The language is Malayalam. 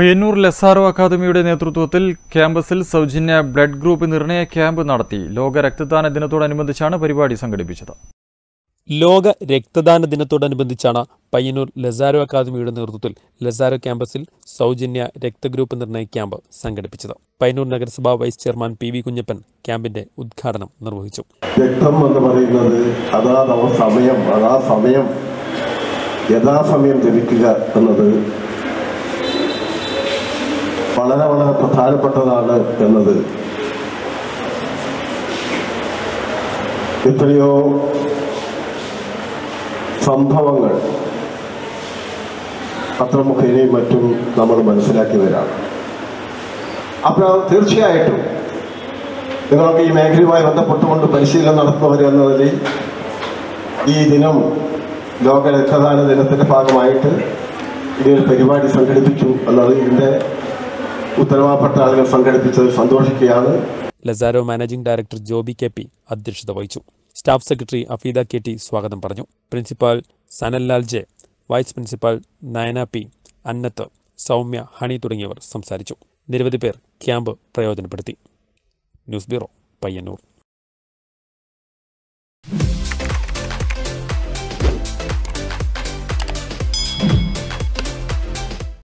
പയ്യന്നൂർ ലെസാരോ അക്കാദമിയുടെ നേതൃത്വത്തിൽ ക്യാമ്പസിൽ സൗജന്യ ബ്ലഡ് ഗ്രൂപ്പ് നിർണയ ക്യാമ്പ് നടത്തി. ലോക രക്തദാന ദിനത്തോടനുബന്ധിച്ചാണ് പരിപാടി സംഘടിപ്പിച്ചത്. ലോക രക്തദാന ദിനത്തോടനുബന്ധിച്ചാണ് പയ്യന്നൂർ ലെസാരോ അക്കാദമിയുടെ നേതൃത്വത്തിൽ ലെസാരോ ക്യാമ്പസിൽ സൗജന്യ രക്തഗ്രൂപ്പ് നിർണയ ക്യാമ്പ് സംഘടിപ്പിച്ചത്. പയ്യന്നൂർ നഗരസഭാ vice chairman P V Kunhappan ക്യാമ്പിന്റെ ഉദ്ഘാടനം നിർവഹിച്ചു. രക്തം എന്ന് പറയുന്നത് യഥാസമയം ലഭിക്കുക എന്നത് വളരെ വളരെ പ്രധാനപ്പെട്ടതാണ് എന്നത് എത്രയോ സംഭവങ്ങൾ പത്രമുഖേനയും മറ്റും നമ്മൾ മനസ്സിലാക്കിയവരാണ്. അപ്പോൾ തീർച്ചയായിട്ടും നിങ്ങൾക്ക് ഈ മേഖലയുമായി ബന്ധപ്പെട്ടുകൊണ്ട് പരിശീലനം നടത്തുന്നവർ എന്ന നിലയിൽ ഈ ദിനം ലോക രക്തദാന ദിനത്തിൻ്റെ ഭാഗമായിട്ട് ഇതൊരു പരിപാടി സംഘടിപ്പിച്ചു എന്നത് ഇതിൻ്റെ ഉത്തരവാദപ്പെട്ട ആളുകൾ സംഘടിപ്പിച്ചത് സന്തോഷിക്കുകയാണ്. ലെസാരോ managing director Joby K P അധ്യക്ഷത വഹിച്ചു. Staff secretary Afeeda K T സ്വാഗതം പറഞ്ഞു. Principal Sanallal J, vice principal Nayana P, അന്നത്ത്, സൗമ്യ, ഹണി തുടങ്ങിയവർ സംസാരിച്ചു. നിരവധി പേർ ക്യാമ്പ് പ്രയോജനപ്പെടുത്തി. News bureau, Payyanur.